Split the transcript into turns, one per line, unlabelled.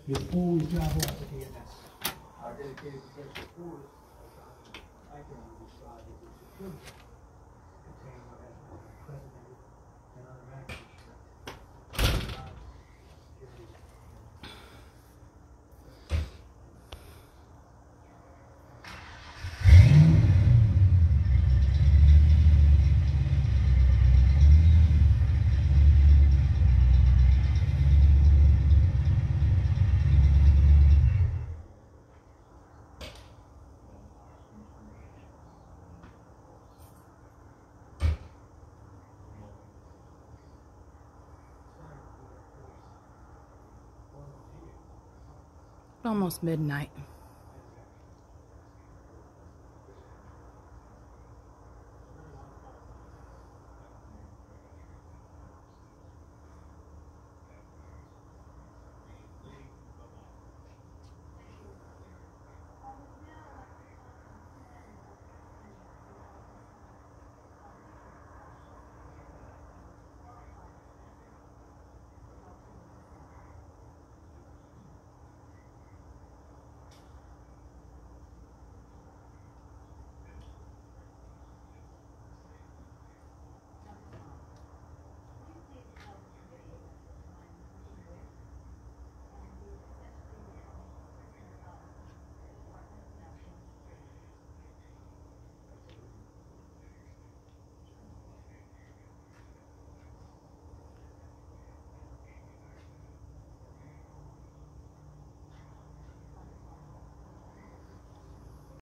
Your pool job ought to be in this. Our dedicated professional pool is I can describe it as a good contain what has been presented and other matters.
Almost midnight.